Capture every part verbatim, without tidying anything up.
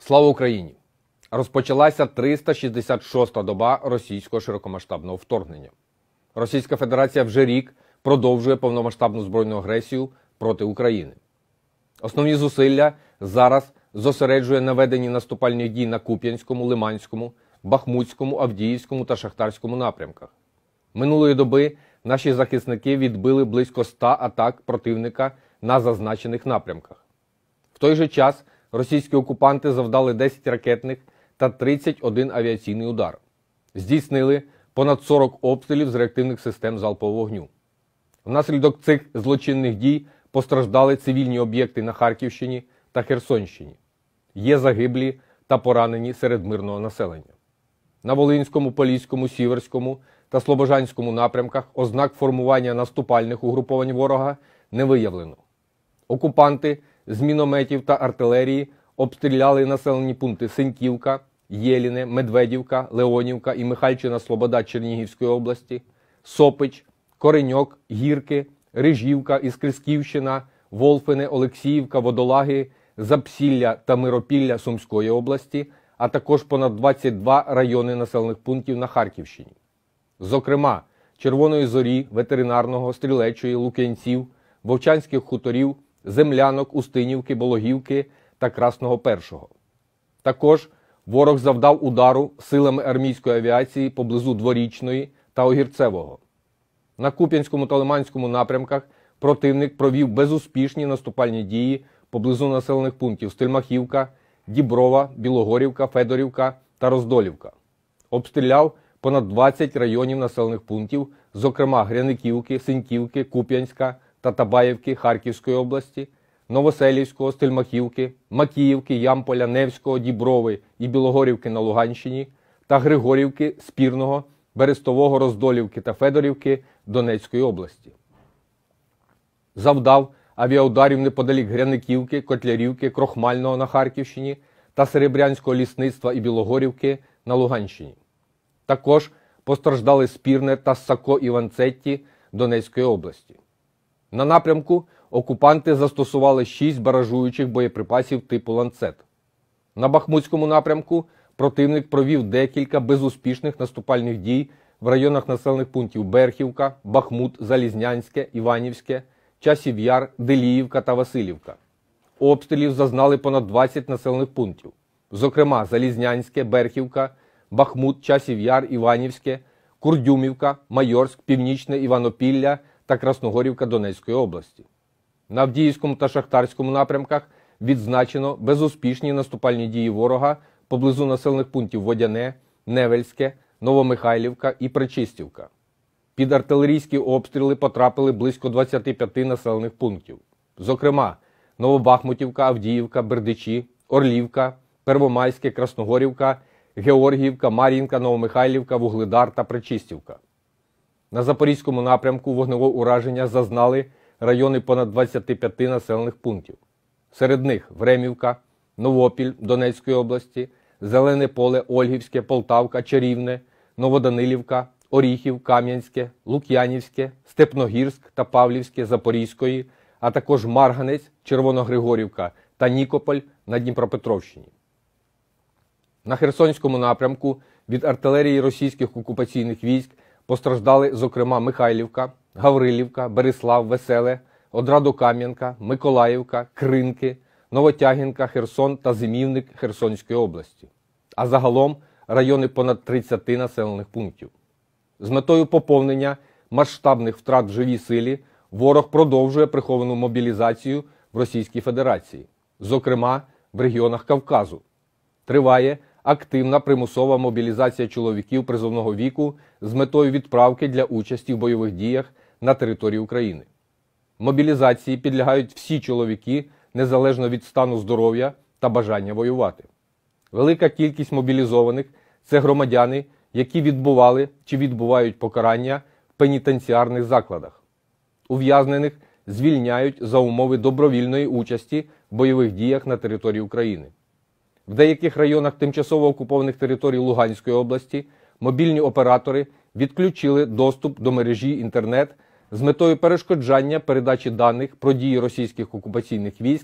Слава Україні! Розпочалася триста шістдесят шоста доба російського широкомасштабного вторгнення. Російська Федерація вже рік продовжує повномасштабну збройну агресію проти України. Основні зусилля зараз зосереджує на веденні наступальних дій на Куп'янському, Лиманському, Бахмутському, Авдіївському та Шахтарському напрямках. Минулої доби наші захисники відбили близько ста атак противника на зазначених напрямках. В той же час російські окупанти завдали десять ракетних та тридцять один авіаційний удар. Здійснили понад сорок обстрілів з реактивних систем залпового вогню. Внаслідок цих злочинних дій постраждали цивільні об'єкти на Харківщині та Херсонщині. Є загиблі та поранені серед мирного населення. На Волинському, Поліському, Сіверському та Слобожанському напрямках ознак формування наступальних угруповань ворога не виявлено. Окупанти з мінометів та артилерії обстріляли населені пункти Синьківка, Єліне, Медведівка, Леонівка і Михайлівщина-Слобода Чернігівської області, Сопич, Кореньок, Гірки, Рижівка, Іскрисківщина, Волфине, Олексіївка, Водолаги, Запсілля та Миропілля Сумської області, а також понад двадцять два райони населених пунктів на Харківщині. Зокрема, Червоної Зорі, Ветеринарного, Стрілечої, Лук'янців, Вовчанських хуторів, Землянок, Устинівки, Бологівки та Красного Першого. Також ворог завдав удару силами армійської авіації поблизу Дворічної та Огірцевого. На Куп'янському та Лиманському напрямках противник провів безуспішні наступальні дії поблизу населених пунктів Стельмахівка, Діброва, Білогорівка, Федорівка та Роздолівка. Обстріляв понад двадцять районів населених пунктів, зокрема Гряниківки, Синьківки, Куп'янська та Табаївки Харківської області, Новоселівського, Стельмахівки, Макіївки, Ямполя, Невського, Діброви і Білогорівки на Луганщині та Григорівки, Спірного, Берестового, Роздолівки та Федорівки Донецької області. Завдав авіаударів неподалік Гряниківки, Котлярівки, Крохмального на Харківщині та Серебрянського лісництва і Білогорівки на Луганщині. Також постраждали Спірне та Сако-Іванцетті Донецької області. На напрямку окупанти застосували шість баражуючих боєприпасів типу «Ланцет». На Бахмутському напрямку противник провів декілька безуспішних наступальних дій в районах населених пунктів Берхівка, Бахмут, Залізнянське, Іванівське, Часів Яр, Деліївка та Василівка. Обстрілів зазнали понад двадцять населених пунктів, зокрема Залізнянське, Берхівка, Бахмут, Часів Яр, Іванівське, Курдюмівка, Майорськ, Північне Іванопілля та Красногорівка Донецької області. На Авдіївському та Шахтарському напрямках відзначено безуспішні наступальні дії ворога поблизу населених пунктів Водяне, Невельське, Новомихайлівка і Пречистівка. Під артилерійські обстріли потрапили близько двадцяти п'яти населених пунктів, зокрема Новобахмутівка, Авдіївка, Бердичі, Орлівка, Первомайське, Красногорівка, Георгіївка, Мар'їнка, Новомихайлівка, Вугледар та Пречистівка. На Запорізькому напрямку вогневого ураження зазнали райони понад двадцяти п'яти населених пунктів. Серед них Времівка, Новопіль Донецької області, Зелене Поле, Ольгівське, Полтавка, Чарівне, Новоданилівка, Оріхів, Кам'янське, Лук'янівське, Степногірськ та Павлівське Запорізької, а також Марганець, Червоногригорівка та Нікополь на Дніпропетровщині. На Херсонському напрямку від артилерії російських окупаційних військ постраждали, зокрема, Михайлівка, Гаврилівка, Берислав, Веселе, Одрадокам'янка, Миколаївка, Кринки, Новотягінка, Херсон та Зимівник Херсонської області. А загалом райони понад тридцяти населених пунктів. З метою поповнення масштабних втрат в живій силі ворог продовжує приховану мобілізацію в Російській Федерації, зокрема в регіонах Кавказу. Триває активна примусова мобілізація чоловіків призовного віку з метою відправки для участі в бойових діях на території України. Мобілізації підлягають всі чоловіки, незалежно від стану здоров'я та бажання воювати. Велика кількість мобілізованих – це громадяни, які відбували чи відбувають покарання в пенітенціарних закладах. Ув'язнених звільняють за умови добровільної участі в бойових діях на території України. В деяких районах тимчасово окупованих територій Луганської області мобільні оператори відключили доступ до мережі інтернет з метою перешкоджання передачі даних про дії російських окупаційних військ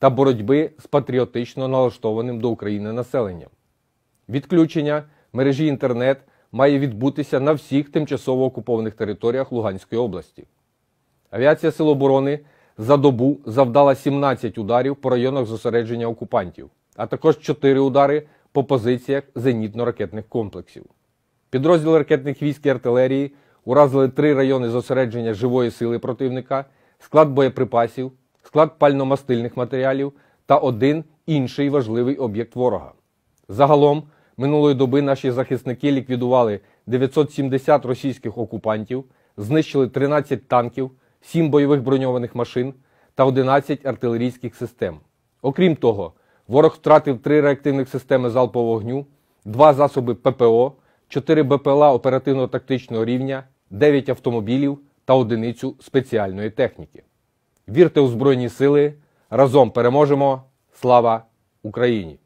та боротьби з патріотично налаштованим до України населенням. Відключення мережі інтернет має відбутися на всіх тимчасово окупованих територіях Луганської області. Авіація Сил оборони за добу завдала сімнадцять ударів по районах зосередження окупантів, а також чотири удари по позиціях зенітно-ракетних комплексів. Підрозділи ракетних військ і артилерії уразили три райони зосередження живої сили противника, склад боєприпасів, склад пально-мастильних матеріалів та один інший важливий об'єкт ворога. Загалом, минулої доби наші захисники ліквідували дев'ятсот сімдесят російських окупантів, знищили тринадцять танків, сім бойових броньованих машин та одинадцять артилерійських систем. Окрім того, ворог втратив три реактивних системи залпового вогню, два засоби ППО, чотири БПЛА оперативно-тактичного рівня, дев'ять автомобілів та одиницю спеціальної техніки. Вірте у Збройні Сили, разом переможемо! Слава Україні!